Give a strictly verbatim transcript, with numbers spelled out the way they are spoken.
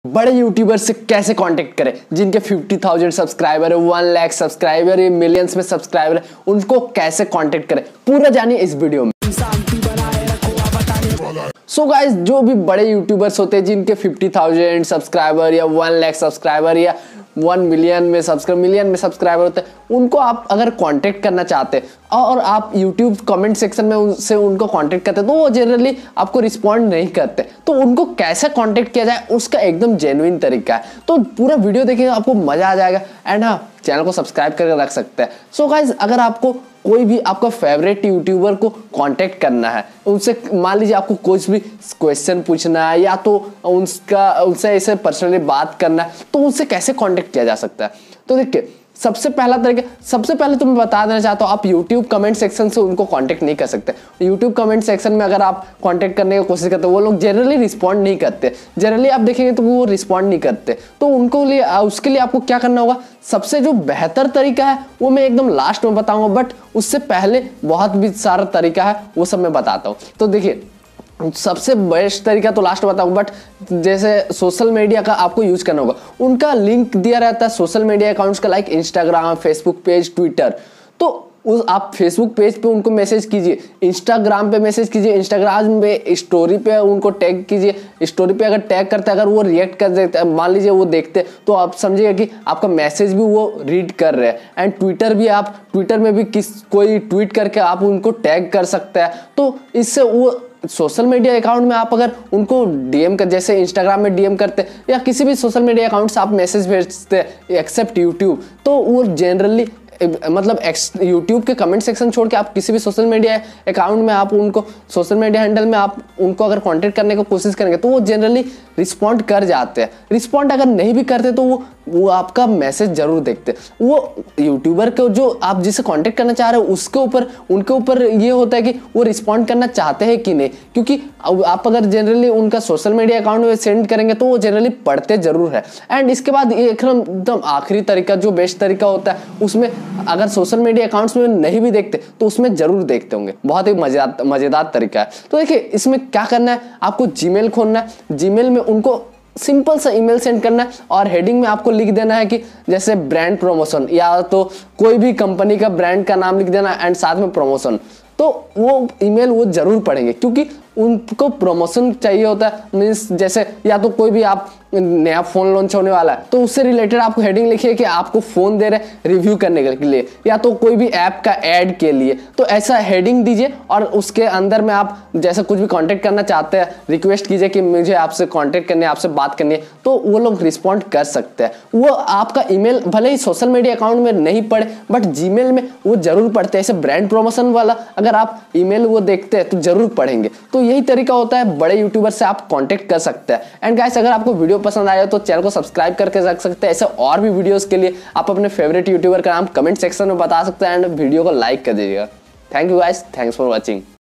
बड़े यूट्यूबर से कैसे कांटेक्ट करें जिनके फिफ्टी थाउजेंड सब्सक्राइबर है, वन लाख सब्सक्राइबर है, मिलियंस में सब्सक्राइबर है, उनको कैसे कांटेक्ट करें पूरा जानिए इस वीडियो में। सो so गाइस, जो भी बड़े यूट्यूबर्स होते हैं जिनके फिफ्टी थाउजेंड सब्सक्राइबर या वन लाख सब्सक्राइबर या वन मिलियन में सब्सक्राइब मिलियन में सब्सक्राइबर होते हैं, उनको आप अगर कांटेक्ट करना चाहते हैं और आप यूट्यूब कमेंट सेक्शन में उनसे उनको कांटेक्ट करते हैं तो वो जनरली आपको रिस्पॉन्ड नहीं करते, तो उनको कैसे कांटेक्ट किया जाए उसका एकदम जेन्युइन तरीका है। तो पूरा वीडियो देखेंगे आपको मजा आ जाएगा एंड हाँ, चैनल को सब्सक्राइब करके रख सकते हैं। सो गाइज, अगर आपको कोई भी आपका फेवरेट यूट्यूबर को कांटेक्ट करना है, उनसे मान लीजिए आपको कुछ भी क्वेश्चन पूछना है या तो उनका उनसे ऐसे पर्सनली बात करना है, तो उनसे कैसे कांटेक्ट किया जा सकता है। तो देखिए, सबसे पहला तरीका, सबसे पहले तो मैं बता देना चाहता हूँ, आप YouTube कमेंट सेक्शन से उनको कांटेक्ट नहीं कर सकते। YouTube कमेंट सेक्शन में अगर आप कांटेक्ट करने की कोशिश करते हो, वो लोग जनरली रिस्पॉन्ड नहीं करते। जनरली आप देखेंगे तो वो रिस्पॉन्ड नहीं करते। तो उनको लिए उसके लिए आपको क्या करना होगा, सबसे जो बेहतर तरीका है वो मैं एकदम लास्ट में बताऊंगा, बट उससे पहले बहुत भी सारा तरीका है, वो सब मैं बताता हूँ। तो देखिए, सबसे बेस्ट तरीका तो लास्ट बताऊंगा, बट जैसे सोशल मीडिया का आपको यूज करना होगा, उनका लिंक दिया रहता है सोशल मीडिया अकाउंट्स का, like Instagram, Facebook page, Twitter. तो उस आप फेसबुक पेज पे उनको मैसेज कीजिए, इंस्टाग्राम पे मैसेज कीजिए, इंस्टाग्राम पे स्टोरी पे उनको टैग कीजिए। स्टोरी पे अगर टैग करते हैं, अगर वो रिएक्ट कर देते हैं, मान लीजिए वो देखते हैं, तो आप समझिएगा कि आपका मैसेज भी वो रीड कर रहे हैं। एंड ट्विटर भी, आप ट्विटर में भी किस कोई ट्वीट करके आप उनको टैग कर सकते हैं। तो इससे वो सोशल मीडिया अकाउंट में आप अगर उनको डीएम कर, जैसे इंस्टाग्राम में डीएम करते या किसी भी सोशल मीडिया अकाउंट से आप मैसेज भेजते एक्सेप्ट यूट्यूब, तो वो जनरली मतलब यूट्यूब के कमेंट सेक्शन छोड़ के आप किसी भी सोशल मीडिया अकाउंट में आप उनको सोशल मीडिया हैंडल में आप उनको अगर कांटेक्ट करने की कोशिश करेंगे तो वो जनरली रिस्पॉन्ड कर जाते हैं। रिस्पॉन्ड अगर नहीं भी करते तो वो वो आपका मैसेज जरूर देखते। वो यूट्यूबर को जो आप जिसे कांटेक्ट करना चाह रहे हो उसके ऊपर उनके ऊपर ये होता है कि वो रिस्पॉन्ड करना चाहते हैं कि नहीं, क्योंकि आप अगर जनरली उनका सोशल मीडिया अकाउंट में सेंड करेंगे तो वो जनरली पढ़ते जरूर है। एंड इसके बाद एकदम आखिरी तरीका जो बेस्ट तरीका होता है, उसमें अगर सोशल मीडिया अकाउंट्स में नहीं भी देखते तो उसमें जरूर देखते होंगे, बहुत ही मजेदार मजेदार तरीका है। तो देखिए, इसमें क्या करना है, आपको जीमेल खोलना है, जीमेल में उनको सिंपल सा ईमेल सेंड करना है और हेडिंग में आपको लिख देना है कि जैसे ब्रांड प्रमोशन, या तो कोई भी कंपनी का ब्रांड का नाम लिख देना एंड साथ में प्रमोशन। तो वो ईमेल वो जरूर पढ़ेंगे, क्योंकि उनको प्रमोशन चाहिए होता है। मीन्स जैसे या तो कोई भी आप नया फोन लॉन्च होने वाला है तो उससे रिलेटेड आपको हेडिंग लिखिए कि आपको फोन दे रहे रिव्यू करने के लिए, या तो कोई भी ऐप का ऐड के लिए। तो ऐसा हेडिंग दीजिए और उसके अंदर में आप जैसे कुछ भी कांटेक्ट करना चाहते हैं, रिक्वेस्ट कीजिए कि मुझे आपसे कांटेक्ट करनी है, आपसे बात करनी है, तो वो लोग रिस्पॉन्ड कर सकते हैं। वो आपका ईमेल भले ही सोशल मीडिया अकाउंट में नहीं पढ़े, बट जीमेल में वो जरूर पढ़ते हैं। ऐसे ब्रांड प्रमोशन वाला अगर आप ईमेल वो देखते हैं तो जरूर पढ़ेंगे। तो यही तरीका होता है, बड़े यूट्यूबर से आप कांटेक्ट कर सकते हैं। एंड गाइस, अगर आपको वीडियो पसंद आया तो चैनल को सब्सक्राइब करके रख सकते हैं। ऐसे और भी वीडियोस के लिए आप अपने फेवरेट यूट्यूबर का नाम कमेंट सेक्शन में बता सकते हैं एंड वीडियो को लाइक कर दीजिएगा। Thank you guys, thanks for watching.